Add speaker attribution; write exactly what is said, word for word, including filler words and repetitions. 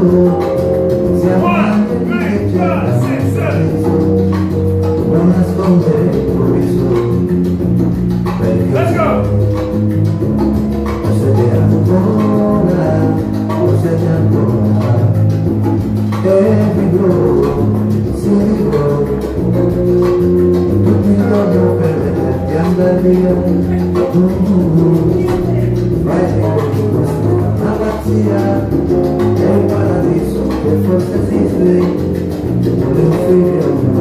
Speaker 1: siamo anche già non nascondere il tuo viso, perché lo siete ancora, lo siete ancora, e vivrò, si vivrò, tutti i giorni per vederti andare via, vai di questa una pazzia, è un paradiso che forse esiste, vuole un figlio.